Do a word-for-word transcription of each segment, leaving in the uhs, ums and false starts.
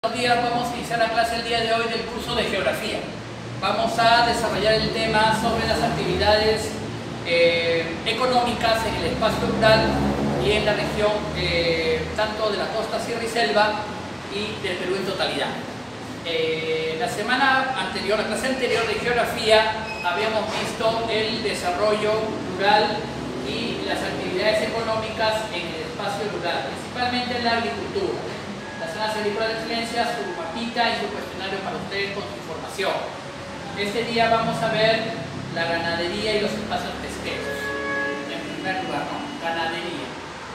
Buenos días, vamos a iniciar la clase el día de hoy del curso de Geografía. Vamos a desarrollar el tema sobre las actividades eh, económicas en el espacio rural y en la región eh, tanto de la costa, sierra y selva y del Perú en totalidad. Eh, la semana anterior, la clase anterior de Geografía, habíamos visto el desarrollo rural y las actividades económicas en el espacio rural, principalmente en la agricultura. Las zonas agrícolas de excelencia, su mapita y su cuestionario para ustedes con su información. Este día vamos a ver la ganadería y los espacios pesqueros. En primer lugar, ¿no? Ganadería.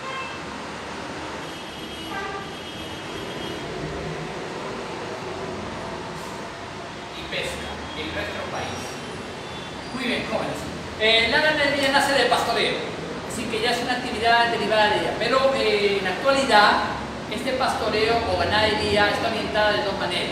Y pesca en nuestro país. Muy bien, jóvenes. Eh, la ganadería nace del pastoreo, así que ya es una actividad derivada de ella, pero eh, en la actualidad este pastoreo o ganadería está orientada de dos maneras.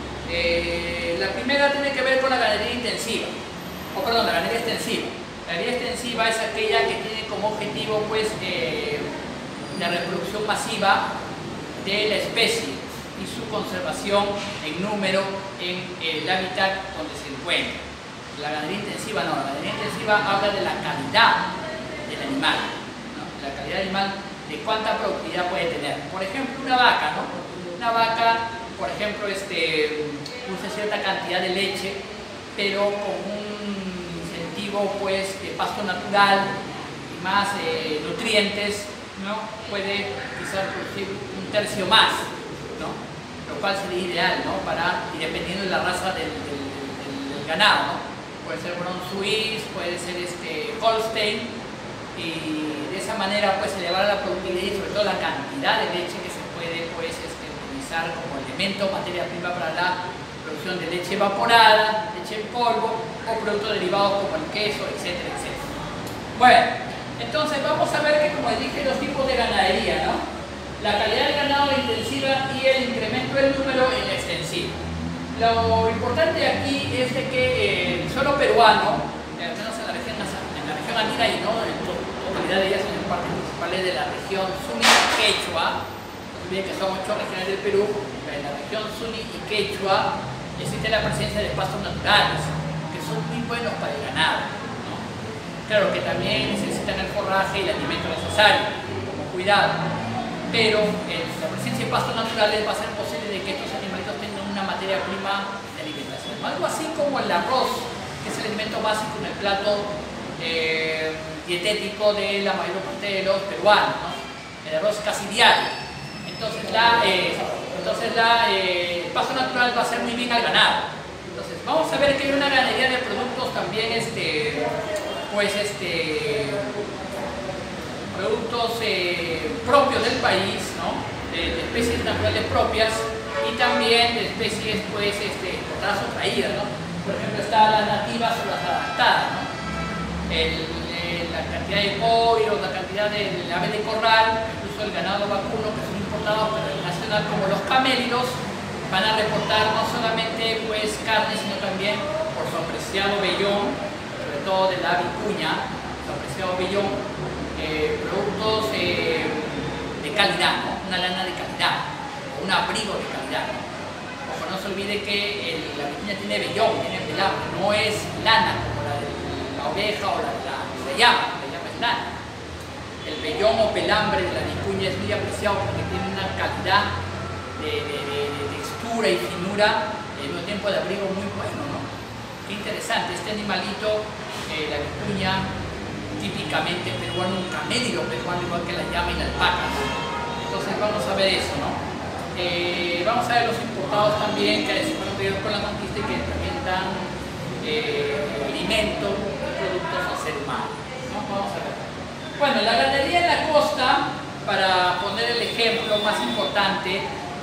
Eh, la primera tiene que ver con la ganadería intensiva, o perdón, la ganadería extensiva. La ganadería extensiva es aquella que tiene como objetivo pues eh, la reproducción masiva de la especie y su conservación en número en el hábitat donde se encuentra. La ganadería intensiva no, la ganadería intensiva habla de la calidad del animal, ¿no? De la calidad del animal, de cuánta productividad puede tener. Por ejemplo, una vaca, ¿no? Una vaca, por ejemplo, este, produce cierta cantidad de leche, pero con un incentivo pues, de pasto natural y más eh, nutrientes, ¿no? Puede quizás producir un tercio más, ¿no? Lo cual sería ideal, ¿no? Para, y dependiendo de la raza del, del, del, del ganado, ¿no? Puede ser Brown Swiss, puede ser este, Holstein, y de esa manera pues elevar la productividad y sobre todo la cantidad de leche que se puede pues este, utilizar como elemento, materia prima para la producción de leche evaporada, leche en polvo o productos derivados como el queso, etcétera, etcétera. Bueno, entonces vamos a ver que, como les dije, los tipos de ganadería, ¿no? La calidad del ganado, la intensiva y el incremento del número en la extensiva. Lo importante aquí es de que eh, el suelo peruano, al menos en la región, en la región andina y no en totalidad de ellas, son en partes principales de la región Suni y Quechua. No olviden que son ocho regiones del Perú, pero en la región Suni y Quechua existe la presencia de pastos naturales que son muy buenos para el ganado, ¿no? Claro que también necesitan el forraje y el alimento necesario, como cuidado, pero eh, la presencia de pastos naturales va a ser posible de que estos animalitos tengan una materia prima de alimentación, algo así como el arroz, que es el alimento básico en el plato eh, dietético de la mayor parte de los peruanos, ¿no? El arroz casi diario. Entonces, la, eh, entonces la, eh, el pasto natural va a ser muy bien al ganado. Entonces, vamos a ver que hay una ganadería de productos también, este, pues, este, productos eh, propios del país, ¿no? De, de especies naturales propias y también de especies, pues, este, importadas o traídas, ¿no? Por ejemplo, están las nativas o las adaptadas, ¿no? El, eh, la cantidad de pollos, la cantidad de, de ave de corral, incluso el ganado vacuno que son importados, pero el nacional, como los camélidos, van a reportar no solamente pues carne, sino también por su apreciado vellón, sobre todo de la vicuña, su apreciado vellón, eh, productos eh, de calidad, ¿no? Una lana de calidad, o un abrigo de calidad, ¿no? Ojo, no se olvide que el, la vicuña tiene vellón, tiene pelambre, no es lana como la de la oveja o la de la, la llama, la llama es lana. El vellón o pelambre de la vicuña es muy apreciado porque tiene una calidad de, de, de, de textura y finura en un tiempo de abrigo muy bueno, ¿no? Qué interesante, este animalito, eh, la vicuña, típicamente peruano, un camélido peruano igual que la llama y la alpaca, ¿no? Entonces vamos a ver eso, ¿no? Eh, vamos a ver los importados también que se fueron pedidos con la conquista y que también dan eh, alimento y productos al ser humano, ¿no? Vamos a ver. Bueno, la ganadería en la costa, para poner el ejemplo más importante,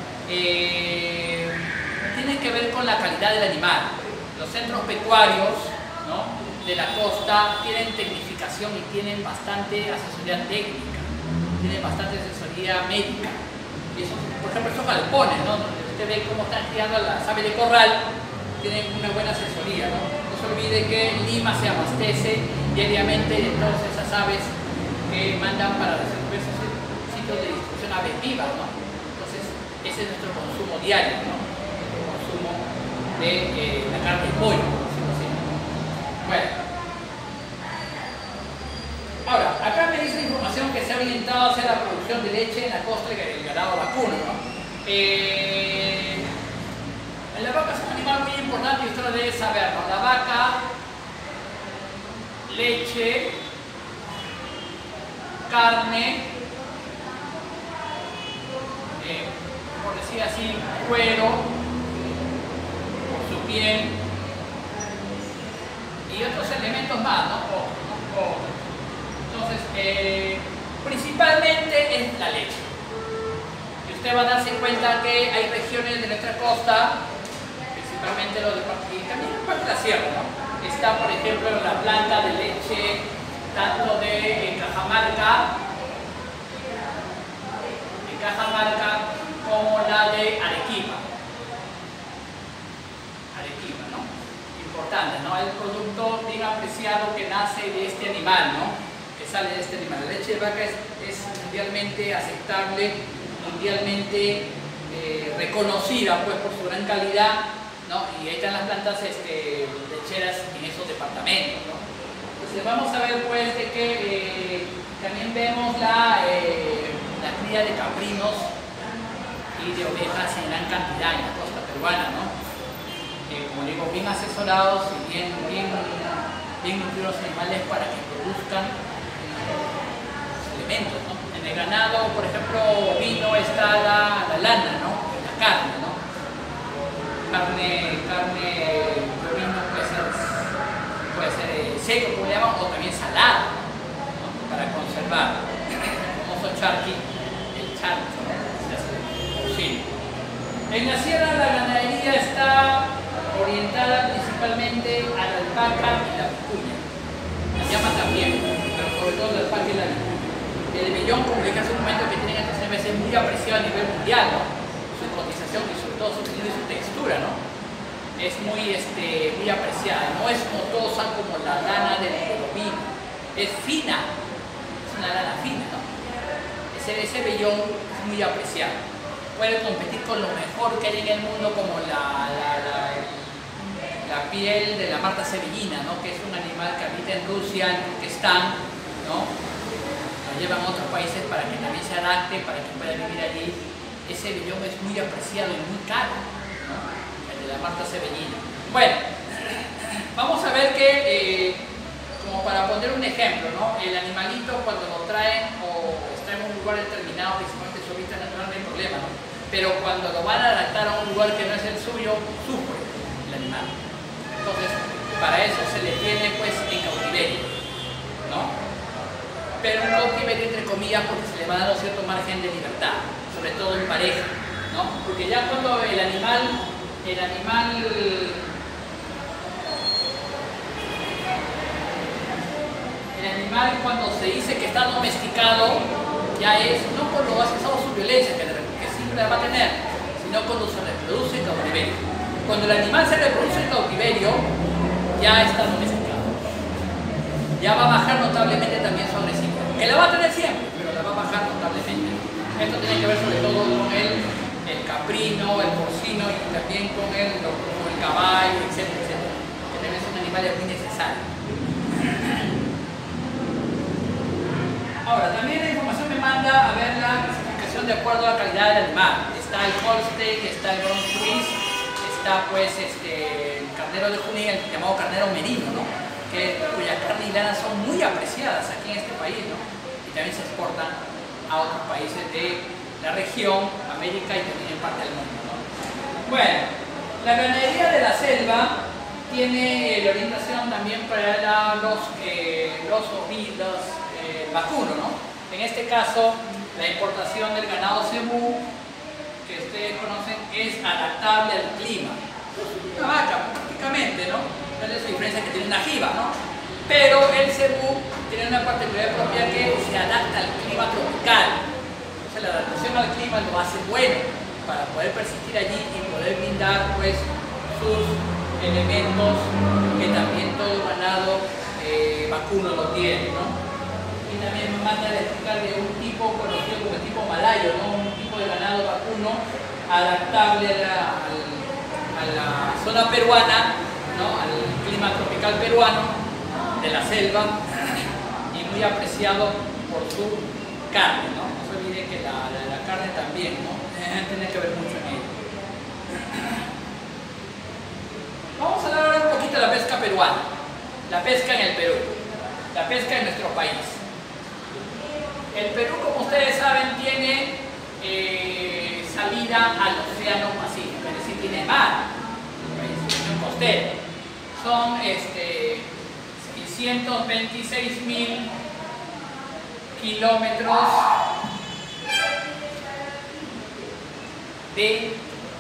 eh, tiene que ver con la calidad del animal. Los centros pecuarios, ¿no?, de la costa tienen tecnificación y tienen bastante asesoría técnica, tienen bastante asesoría médica. Y eso, por ejemplo, esos galpones, ¿no?, donde usted ve cómo están criando las aves de corral, tienen una buena asesoría, ¿no? No se olvide que Lima se abastece diariamente de todas esas aves que mandan para los diversos sitios de distribución aves vivas, ¿no? Entonces, ese es nuestro consumo diario, ¿no? El consumo de eh, la carne de pollo, decimos así. Bueno. Ahora, acá me dice información que se ha orientado hacia la producción de leche en la costa del ganado vacuno, ¿no? Eh, la vaca es un animal muy importante y usted lo debe saber, ¿no? La vaca, leche, carne, eh, por decir así, cuero, su piel y otros elementos más, ¿no? O, o, entonces, eh, principalmente es la leche. Y usted va a darse cuenta que hay regiones de nuestra costa, principalmente los de y también en parte de la sierra, ¿no? Está, por ejemplo, la planta de leche tanto de Cajamarca, de Cajamarca como la de Arequipa. Arequipa, ¿no? Importante, ¿no? El producto bien apreciado que nace de este animal, ¿no? Que sale de este animal. La leche de vaca es, es mundialmente aceptable, mundialmente eh, reconocida pues por su gran calidad, ¿no? Y ahí están las plantas este, lecheras en esos departamentos, ¿no? Entonces vamos a ver pues de que eh, también vemos la, eh, la cría de caprinos y de ovejas en gran cantidad en la costa peruana, ¿no? Eh, como digo, bien asesorados y bien, bien, bien nutridos animales para que produzcan los elementos, ¿no? En el ganado, por ejemplo, ovino está la, la lana, ¿no? La carne, ¿no? Carne, carne de ovino puede ser, puede ser seco, como le llaman, o también salado, ¿no? Para conservar. El famoso charqui, el charqui, ¿no? Se hace cocina. En la sierra la ganadería está orientada principalmente a la alpaca y la vicuña. La llama también, pero sobre todo la alpaca y la vicuña. El vellón, como dije hace un momento, que tienen estos animales es muy apreciado a nivel mundial, ¿no? Su cotización y sobre todo su tamaño y su textura, ¿no? Es muy, este, muy apreciada, no es motosa como la lana del ovino, es fina, es una lana fina, ¿no? Ese, ese vellón es muy apreciado. Puede competir con lo mejor que hay en el mundo, como la, la, la, la piel de la marta sevillina, ¿no? Que es un animal que habita en Rusia, en Turquestán, ¿no? Lo llevan a otros países para que también se adapte, para que pueda vivir allí. Ese vellón es muy apreciado y muy caro, ¿no? El de la marta sevillina. Bueno, vamos a ver que, eh, como para poner un ejemplo, ¿no? El animalito cuando lo traen o está en un lugar determinado, principalmente su hábitat natural, no hay problema, ¿no? Pero cuando lo van a adaptar a un lugar que no es el suyo, sufre el animal. Entonces, para eso se le tiene pues en cautiverio, ¿no? Pero un cautiverio entre comillas porque se le va a dar un cierto margen de libertad, sobre todo en pareja, ¿no? Porque ya cuando el animal, el animal, el animal cuando se dice que está domesticado, ya es, no por lo asesado su violencia, que, que siempre la va a tener, sino cuando se reproduce en cautiverio. Cuando el animal se reproduce en cautiverio, ya está domesticado. Ya va a bajar notablemente también su agresividad. Que la va a tener siempre, pero la va a bajar notablemente. Esto tiene que ver sobre todo con el, el caprino, el porcino y también con el, con el caballo, etcétera, etcétera. Que también son animales muy necesarios. Ahora, también la información me manda a ver la clasificación de acuerdo a la calidad del animal. Está el Holstein, está el Bronx Swiss, está pues este, el carnero de Junín, el llamado carnero merino, ¿no? Que, cuya carne y lana son muy apreciadas aquí en este país, ¿no? Y también se exportan a otros países de la región, América y también en parte del mundo, ¿no? Bueno, la ganadería de la selva tiene la orientación también para los, eh, los ovinos eh, vacunos, ¿no? En este caso, la importación del ganado cebú, que ustedes conocen, es adaptable al clima. Una vaca, prácticamente, ¿no? No es la diferencia que tiene una jiba, ¿no? Pero el cebú tiene una particularidad propia que se adapta al clima tropical. Entonces la adaptación al clima lo hace bueno para poder persistir allí y poder brindar pues sus elementos que también todo ganado eh, vacuno lo tiene, ¿no? Y también me manda a explicar de un tipo conocido como el tipo malayo, ¿no? Un tipo de ganado vacuno adaptable a la, a la zona peruana, ¿no? Al clima tropical peruano, de la selva, y muy apreciado por su carne, ¿no? No se olvide que la, la, la carne también, ¿no? Tiene que ver mucho en ello. Vamos a hablar ahora un poquito de la pesca peruana, la pesca en el Perú, la pesca en nuestro país. El Perú, como ustedes saben, tiene eh, salida al Océano Pacífico, es decir, tiene mar, un costero. Son este, seiscientos veintiséis mil kilómetros de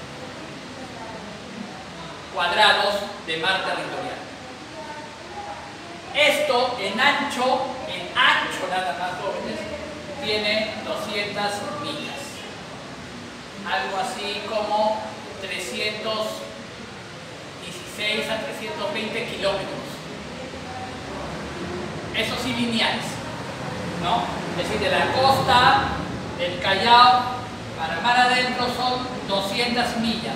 cuadrados de mar territorial. Esto en ancho, en ancho nada más, jóvenes, tiene doscientas millas, algo así como trescientos dieciséis a trescientos veinte kilómetros, eso sí lineales, ¿no? Es decir, de la costa del Callao para mar adentro son doscientas millas,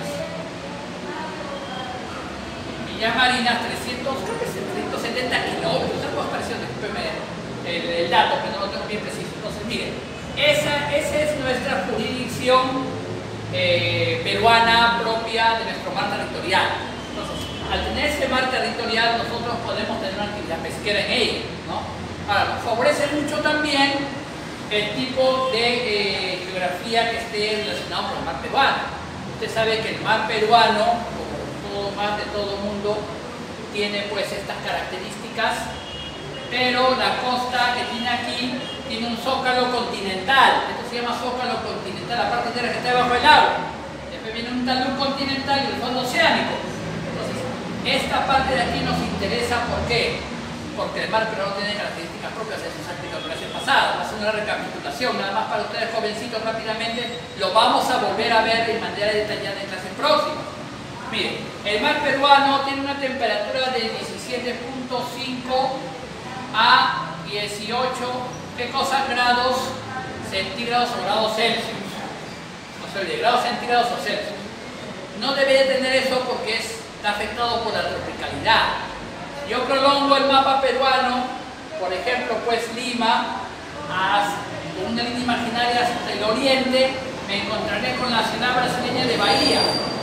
millas marinas trescientos, creo que trescientos setenta kilómetros, algo parecido, discúlpeme el, el dato, que no lo tengo bien preciso. Entonces, miren, esa, esa es nuestra jurisdicción eh, peruana propia de nuestro mar territorial. Entonces, al tener ese mar territorial, nosotros podemos tener una actividad pesquera en ella, ¿no? Ahora, nos favorece mucho también el tipo de eh, geografía que esté relacionado con el mar peruano. Usted sabe que el mar peruano, como todo mar de todo mundo, tiene pues estas características, pero la costa que tiene aquí tiene un zócalo continental. Esto se llama zócalo continental, la parte entera que está debajo del agua. Después viene un talud continental y el fondo oceánico. Entonces, esta parte de aquí nos interesa, ¿por qué? Porque el mar peruano tiene características propias de sus actividades de clase pasada. Va a ser una recapitulación, nada más para ustedes jovencitos rápidamente, lo vamos a volver a ver de manera detallada en clases próximas. Miren, el mar peruano tiene una temperatura de diecisiete punto cinco a dieciocho, ¿qué cosa? Grados centígrados o grados Celsius. No se olvide, grados centígrados o Celsius. No debería tener eso porque es, está afectado por la tropicalidad. Yo prolongo el mapa peruano, por ejemplo, pues Lima, con una línea imaginaria hasta el oriente, me encontraré con la ciudad brasileña de Bahía.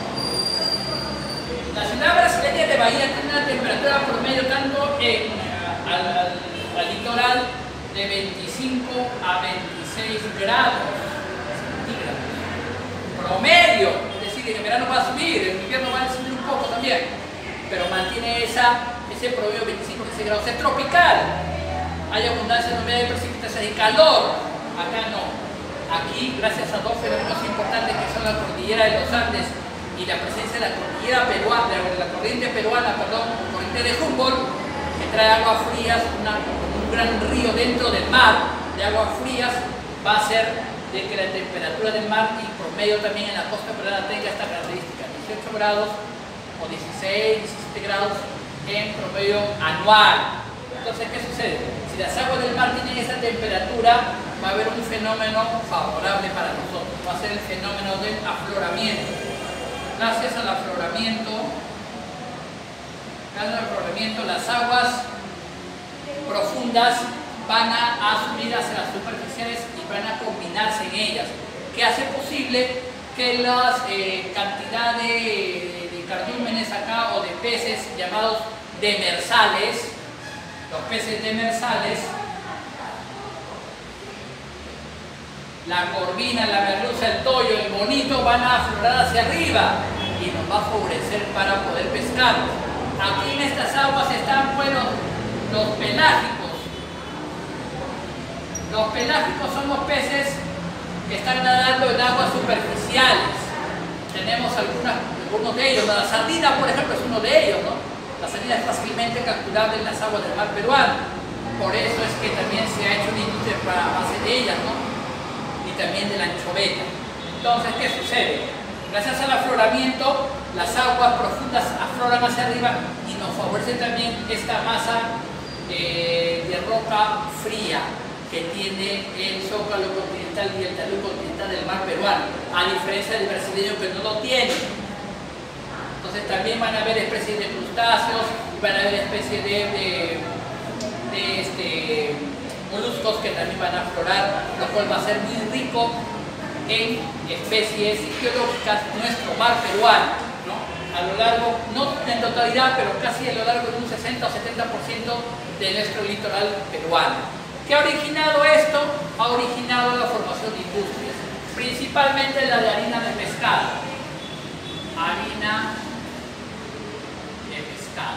La ciudad brasileña de Bahía tiene una temperatura promedio tanto en, uh, al, al, al litoral de veinticinco a veintiséis grados centígrados. Promedio, es decir, en el verano va a subir, en el invierno va a subir un poco también, pero mantiene esa, ese promedio de veinticinco a veintiséis grados. Es tropical, hay abundancia de humedad de precipitaciones y calor. Acá no. Aquí, gracias a dos fenómenos importantes que son la cordillera de los Andes y la presencia de la cordillera peruana, de la corriente peruana, perdón, corriente de Humboldt, que trae aguas frías, una, un gran río dentro del mar de aguas frías, va a hacer de que la temperatura del mar y promedio también en la costa peruana tenga esta característica, dieciocho grados o dieciséis, diecisiete grados en promedio anual. Entonces, ¿qué sucede? Si las aguas del mar tienen esa temperatura, va a haber un fenómeno favorable para nosotros, va a ser el fenómeno del afloramiento. Gracias al afloramiento, gracias al afloramiento, las aguas profundas van a, a subir hacia las superficiales y van a combinarse en ellas, que hace posible que la eh, cantidad de, de, de cardúmenes acá o de peces llamados demersales, los peces demersales, la corvina, la merluza, el toyo, el bonito van a aflorar hacia arriba y nos va a favorecer para poder pescar. Aquí en estas aguas están pues, los, los pelágicos. Los pelágicos son los peces que están nadando en aguas superficiales. Tenemos algunas, algunos de ellos. La sardina, por ejemplo, es uno de ellos, ¿no? La sardina es fácilmente capturable en las aguas del mar peruano. Por eso es que también se ha hecho una industria para base de ellas, ¿no? Y también de la anchoveta. Entonces, ¿qué sucede? Gracias al afloramiento, las aguas profundas afloran hacia arriba y nos favorece también esta masa eh, de roca fría que tiene el zócalo continental y el talud continental del mar peruano, a diferencia del brasileño que no lo tiene. Entonces también van a haber especies de crustáceos, van a haber especies de, de, de este, moluscos que también van a aflorar, lo cual va a ser muy rico en especies geológicas nuestro mar peruano, ¿no? A lo largo, no en totalidad, pero casi a lo largo de un sesenta o setenta por ciento de nuestro litoral peruano. ¿Qué ha originado esto? Ha originado la formación de industrias, principalmente la de harina de pescado. Harina de pescado.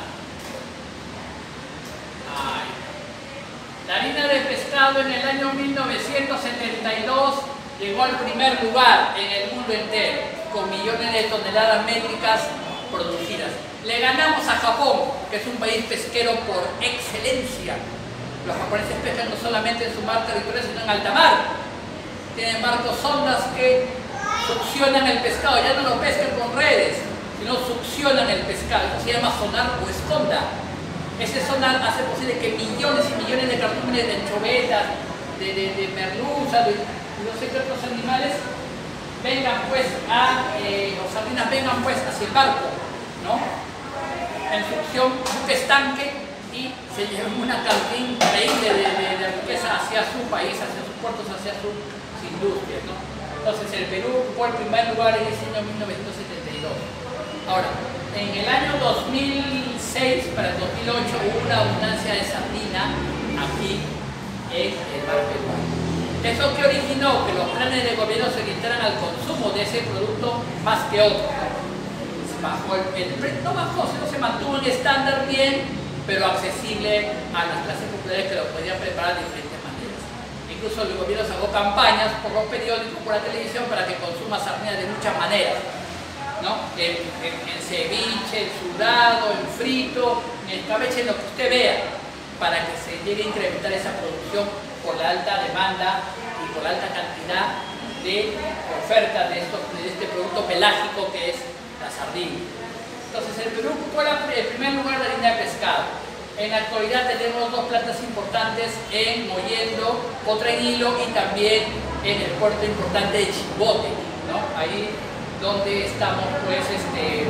Ay. La harina de pescado en el año mil novecientos setenta y dos llegó al primer lugar en el mundo entero, con millones de toneladas métricas producidas. Le ganamos a Japón, que es un país pesquero por excelencia. Los japoneses pescan no solamente en su mar territorial, sino en alta mar. Tienen barcos sondas que succionan el pescado, ya no lo pescan con redes, sino succionan el pescado. Eso se llama sonar o esconda. Ese sonar hace posible que millones y millones de cardúmenes, de anchovetas, de, de, de merluzas, de no sé qué otros animales vengan pues a, eh, o sardinas vengan pues hacia el barco, ¿no? En succión, un estanque, y se lleva una cantidad increíble de, de, de riqueza hacia su país, hacia sus puertos, hacia sus industrias, ¿no? Entonces el Perú fue el primer lugar en ese año mil novecientos setenta y dos. Ahora, en el año dos mil seis para el dos mil ocho hubo una abundancia de sardina aquí en el mar peruano. ¿Eso que originó? Que los planes de gobierno se orientaran al consumo de ese producto más que otro. Bajó el, el precio, no bajó, sino se mantuvo en estándar bien, pero accesible a las clases populares que lo podían preparar de diferentes maneras. Incluso el gobierno sacó campañas por los periódicos, por la televisión, para que consuma sardina de muchas maneras, ¿no? En, en, en ceviche, en sudado, en frito, en escabeche, en lo que usted vea, para que se llegue a incrementar esa producción por la alta demanda y por la alta cantidad de oferta de, estos, de este producto pelágico que es la sardina. Entonces el Perú ocupó el primer lugar de harina de pescado. En la actualidad tenemos dos plantas importantes en Mollendo, otra en Hilo y también en el puerto importante de Chimbote, ¿no? Ahí donde estamos pues este,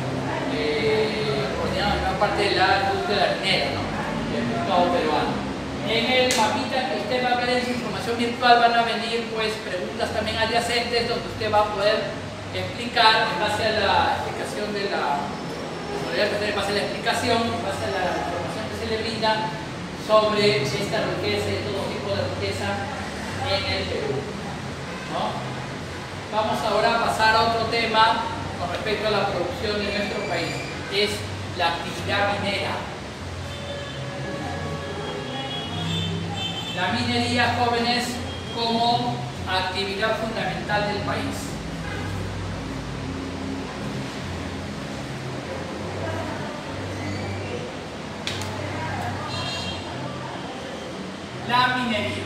eh, coordinando una parte de la industria harinera, ¿no? Del pescado peruano. En el mapita que usted va a ver en su información virtual van a venir pues preguntas también adyacentes donde usted va a poder explicar en base a la explicación de la en base a la explicación, en base a la información que se le brinda sobre esta riqueza y todo tipo de riqueza en el Perú, ¿no? Vamos ahora a pasar a otro tema con respecto a la producción en nuestro país, es la actividad minera. La minería, jóvenes, como actividad fundamental del país. La minería.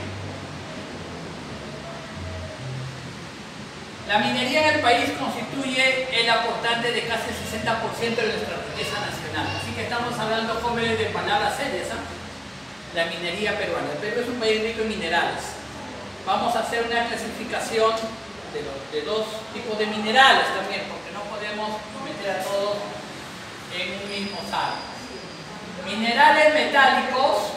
La minería en el país constituye el aportante de casi el sesenta por ciento de nuestra riqueza nacional. Así que estamos hablando, jóvenes, de palabras serias, ¿eh? La minería peruana. El Perú es un país rico en minerales. Vamos a hacer una clasificación de, los, de dos tipos de minerales también, porque no podemos meter a todos en un mismo saco. Minerales metálicos,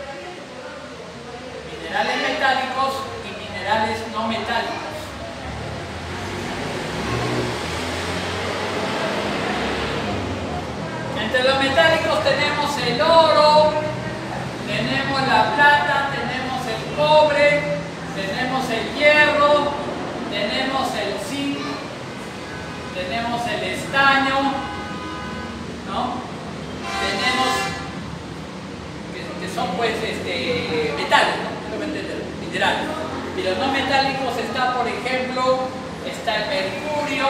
minerales metálicos y minerales no metálicos. Entre los metálicos tenemos el oro, tenemos la plata, tenemos el cobre, tenemos el hierro, tenemos el zinc, tenemos el estaño, ¿no? Tenemos que, que son pues este, metales, ¿no? Minerales. Y los no metálicos está, por ejemplo, está el mercurio,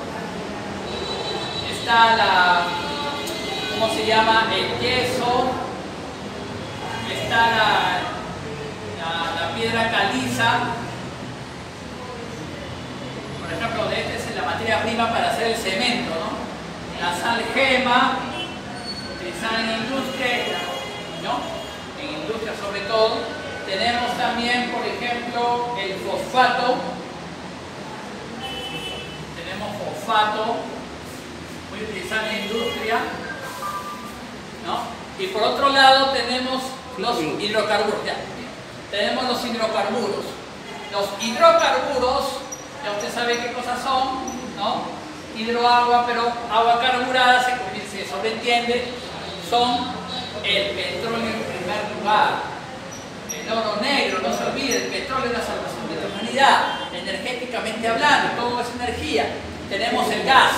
está la, ¿cómo se llama? El yeso, está la, la, la piedra caliza, por ejemplo, de esta es la materia prima para hacer el cemento, ¿no? La sal gema, utilizada en industria, ¿no? En industria sobre todo. Tenemos también, por ejemplo, el fosfato. Tenemos fosfato, muy utilizado en la industria, ¿no? Y por otro lado tenemos los hidrocarburos. Ya. Tenemos los hidrocarburos. Los hidrocarburos, ya usted sabe qué cosas son, ¿no? Hidroagua, pero agua carburada, se, se sobreentiende, son el petróleo en primer lugar. El oro negro, no se olvide, el petróleo es la salvación de la humanidad, energéticamente hablando, todo es energía. Tenemos el gas,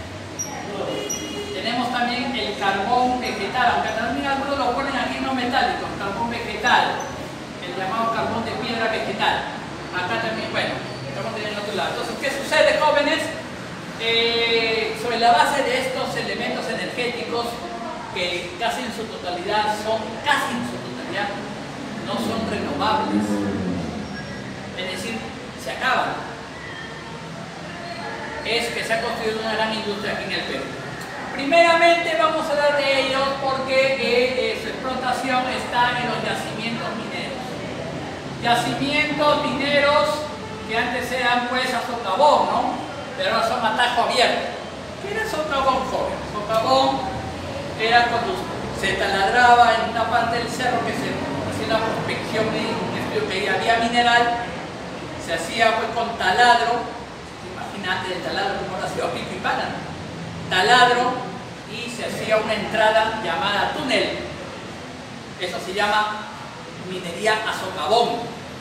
tenemos también el carbón vegetal, aunque también algunos lo ponen aquí no metálico, carbón vegetal, el llamado carbón de piedra vegetal. Acá también, bueno, estamos en el otro lado. Entonces, ¿qué sucede, jóvenes? Eh, sobre la base de estos elementos energéticos, que casi en su totalidad son, casi en su totalidad, no son renovables, es decir, se acaban. Es que se ha construido una gran industria aquí en el Perú. Primeramente vamos a hablar de ellos porque eh, eh, su explotación está en los yacimientos mineros. Yacimientos mineros que antes eran pues a socavón, ¿no? Pero ahora son a tajo abierto. ¿Qué era socavón, joven? Socavón era cuando se taladraba en una parte del cerro que se hacía una prospección de un estudio que había mineral, se hacía pues con taladro. Imagínate el taladro como ahora se va pico y pala, ¿no? Taladro, y se hacía una entrada llamada túnel. Eso se llama minería a socavón.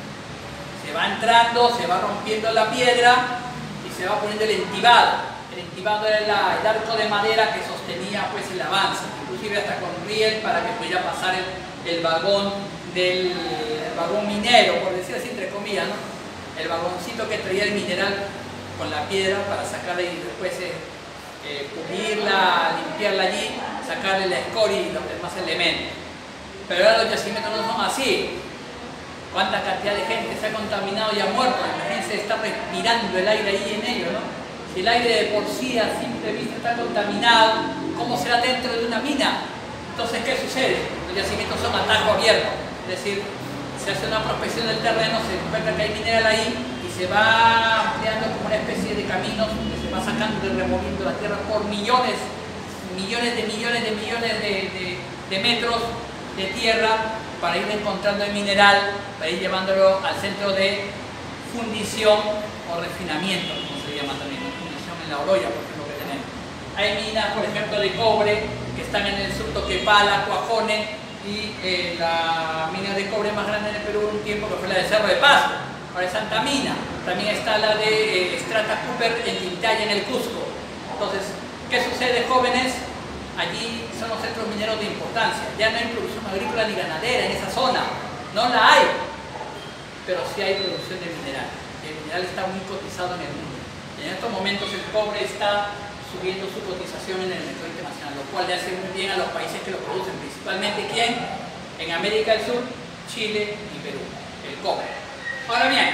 Se va entrando, se va rompiendo la piedra y se va poniendo el entibado. El entibado era la, el arco de madera que sostenía pues el avance, inclusive hasta con riel para que pudiera pasar el, el vagón del el vagón minero, por decir así entre comillas, ¿no? El vagoncito que traía el mineral con la piedra para sacarla y después eh, eh, pulirla, limpiarla allí, sacarle la escoria y los demás elementos. Pero ahora los yacimientos no son así. ¿Cuánta cantidad de gente se ha contaminado y ha muerto? Imagínense estar respirando el aire ahí en ello, ¿no? Si el aire de por sí a simple vista está contaminado, ¿cómo será dentro de una mina? Entonces, ¿qué sucede? Los yacimientos son a tajo abierto, es decir, se hace una prospección del terreno, se encuentra que hay mineral ahí y se va ampliando como una especie de caminos donde se va sacando y removiendo la tierra por millones, millones de millones de millones de, de, de metros de tierra para ir encontrando el mineral, para ir llevándolo al centro de fundición o refinamiento, como se llama también, ¿no? Fundición en la Oroya, por ejemplo, que tenemos. Hay minas, por ejemplo, de cobre que están en el sur Toquepala, Cuajone, y eh, la mina de cobre más grande en el Perú un tiempo que fue la de Cerro de Pasco, ahora es Santa Mina. También está la de eh, Strata Cooper en Tintaya, en el Cusco. Entonces, ¿qué sucede, jóvenes? Allí son los centros mineros de importancia. Ya no hay producción agrícola ni ganadera en esa zona, no la hay, pero sí hay producción de mineral. El mineral está muy cotizado en el mundo. En estos momentos el cobre está subiendo su cotización en el mercado internacional, lo cual le hace muy bien a los países que lo producen, principalmente ¿quién? En América del Sur, Chile y Perú, el cobre. Ahora bien,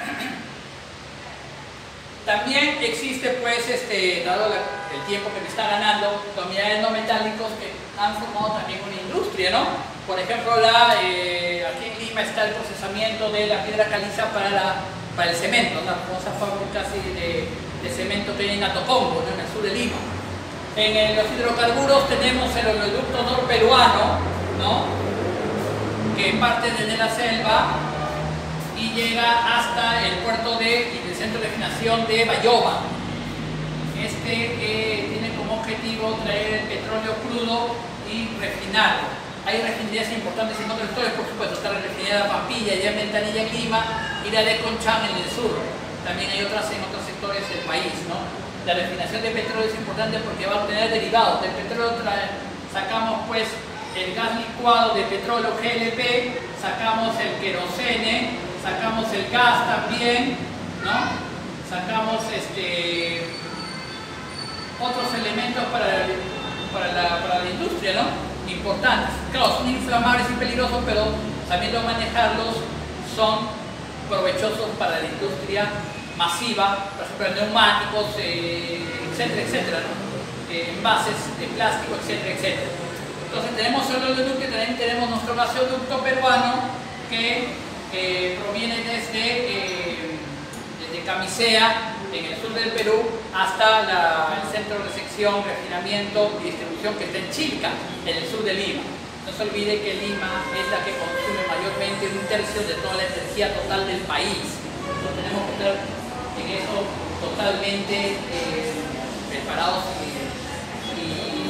también existe, pues, este, dado la, el tiempo que me está ganando, los minerales no metálicos que han formado también una industria, ¿no? Por ejemplo, la, eh, aquí en Lima está el procesamiento de la piedra caliza para, la, para el cemento, una famosa fábrica así de, de cemento que hay en Atocongo, ¿no? En el sur de Lima. En el, los hidrocarburos tenemos el oleoducto norperuano, ¿no? Que parte desde la selva y llega hasta el puerto de, y el centro de refinación de Bayoba. Este eh, tiene como objetivo traer el petróleo crudo y refinarlo. Hay refinerías importantes en otros sectores, por supuesto, está la refinería de Pampilla, ya en Ventanilla, en Lima, y la de Conchán en el sur. También hay otras en otros sectores del país, ¿no? La refinación de petróleo es importante porque va a obtener derivados. Del petróleo sacamos pues el gas licuado de petróleo G L P, sacamos el querosene, sacamos el gas también, ¿no? Sacamos este, otros elementos para, para, la, para la industria, ¿no? Importantes. Claro, son inflamables y peligrosos, pero sabiendo manejarlos son provechosos para la industria masiva, por ejemplo, neumáticos, eh, etcétera, etcétera, ¿no? eh, envases de plástico, etcétera, etcétera. Entonces tenemos el oleoducto y también tenemos nuestro gasoducto peruano que eh, proviene desde, eh, desde Camisea, en el sur del Perú, hasta la, el centro de sección, refinamiento y distribución que está en Chilca, en el sur de Lima. No se olvide que Lima es la que consume mayormente un tercio de toda la energía total del país. Entonces tenemos que estar en eso totalmente eh, preparados y, y,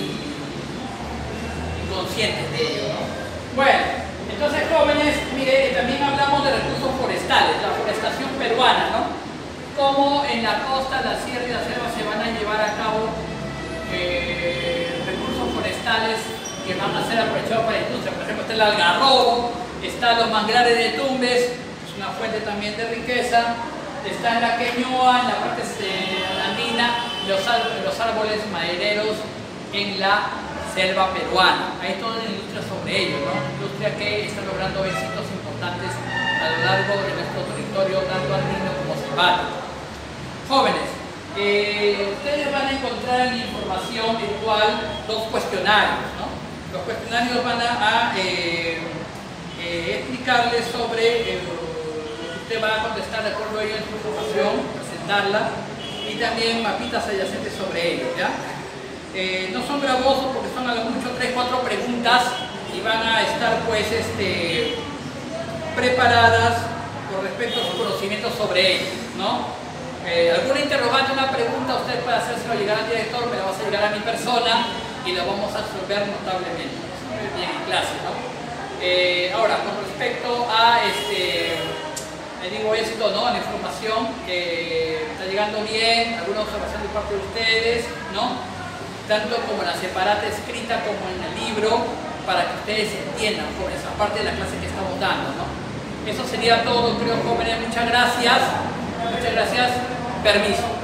y conscientes de ello, ¿no? Bueno, entonces jóvenes, mire, también hablamos de recursos forestales, la forestación peruana, ¿no? Como en la costa, la sierra y la selva se van a llevar a cabo eh, recursos forestales que van a ser aprovechados para la industria. Por ejemplo, está el algarrobo, están los manglares de Tumbes, que es una fuente también de riqueza, está en la Queñoa, en la parte andina, los, los árboles madereros en la selva peruana. Hay toda una industria sobre ello, ¿no? Una industria que está logrando éxitos importantes a lo largo de nuestro territorio, tanto andino como selvático. Jóvenes, eh, ustedes van a encontrar en la información virtual dos cuestionarios, ¿no? Los cuestionarios van a, a eh, eh, explicarles sobre eh, lo que usted va a contestar de acuerdo a ello en su información, presentarla, y también mapitas adyacentes sobre ello, ¿ya? Eh, no son gravosos porque son a lo mucho tres cuatro preguntas y van a estar pues este, preparadas con respecto a sus conocimientos sobre ello, ¿no? Eh, alguna interrogante, una pregunta, usted puede hacérselo llegar al director, me la vas a llegar a mi persona y la vamos a resolver notablemente. Bien en clase, ¿no? Eh, ahora, con respecto a este, le digo esto, ¿no? La información que está llegando bien, alguna observación de parte de ustedes, ¿no? Tanto como la separata escrita como en el libro, para que ustedes entiendan, jóvenes, aparte de la clase que estamos dando, ¿no? Eso sería todo, creo, jóvenes. Muchas gracias. Muchas gracias. Permiso.